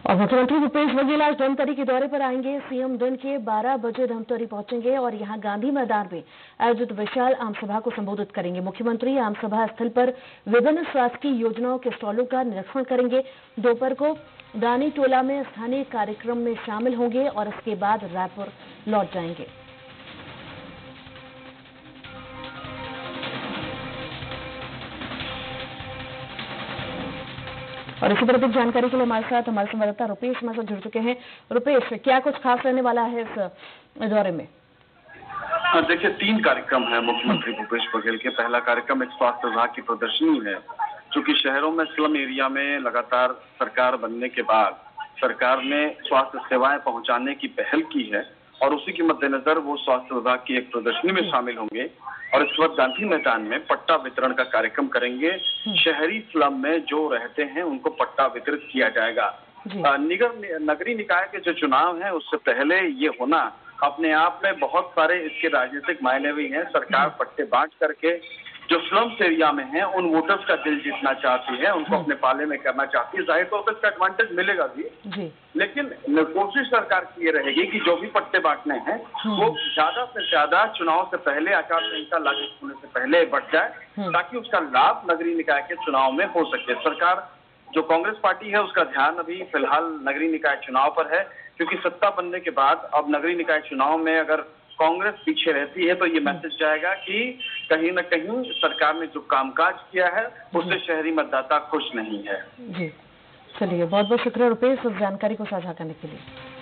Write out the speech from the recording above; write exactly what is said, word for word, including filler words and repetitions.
और मुख्यमंत्री भूपेश बघेल आज धमतरी के दौरे पर आएंगे। सीएम दिन के बारह बजे धमतरी पहुंचेंगे और यहां गांधी मैदान में आयोजित विशाल आमसभा को संबोधित करेंगे। मुख्यमंत्री आमसभा स्थल पर विभिन्न शासकीय योजनाओं के स्टॉलों का निरीक्षण करेंगे। दोपहर को दानी टोला में स्थानीय कार्यक्रम में शामिल होंगे और इसके बाद रायपुर लौट जाएंगे। और इसी पर अधिक जानकारी के लिए हमारे साथ हमारे संवाददाता रुपेश हमारे साथ जुड़ चुके हैं। रुपेश, क्या कुछ खास रहने वाला है इस दौरे में? देखिए, तीन कार्यक्रम है मुख्यमंत्री भूपेश बघेल के। पहला कार्यक्रम एक स्वास्थ्य विभाग की प्रदर्शनी है, क्योंकि शहरों में स्लम एरिया में लगातार सरकार बनने के बाद सरकार ने स्वास्थ्य सेवाएं पहुंचाने की पहल की है और उसी के मद्देनजर वो स्वास्थ्य विभाग की एक प्रदर्शनी में शामिल होंगे और इसके बाद गांधी मैदान में पट्टा वितरण का कार्यक्रम करेंगे। शहरी स्लम में जो रहते हैं उनको पट्टा वितरित किया जाएगा। निगम नगरीय निकाय के जो चुनाव है उससे पहले ये होना अपने आप में बहुत सारे इसके राजनीतिक मायने भी हैं। सरकार पट्टे बांट करके जो स्लम्स एरिया में हैं उन वोटर्स का दिल जीतना चाहती है, उनको अपने पाले में करना चाहती है। जाहिर तौर पर इसका एडवांटेज मिलेगा भी, लेकिन कोशिश सरकार की ये रहेगी कि जो भी पट्टे बांटने हैं वो ज्यादा से ज्यादा चुनाव से पहले, आचार संहिता लागू होने से पहले बढ़ जाए, ताकि उसका लाभ नगरीय निकाय के चुनाव में हो सके। सरकार जो कांग्रेस पार्टी है उसका ध्यान अभी फिलहाल नगरीय निकाय चुनाव पर है, क्योंकि सत्ता बनने के बाद अब नगरीय निकाय चुनाव में अगर कांग्रेस पीछे रहती है तो ये मैसेज जाएगा कि कहीं न कहीं सरकार ने जो कामकाज किया है उससे शहरी मतदाता खुश नहीं है। जी, चलिए, बहुत बहुत शुक्रिया रुपेश इस जानकारी को साझा करने के लिए।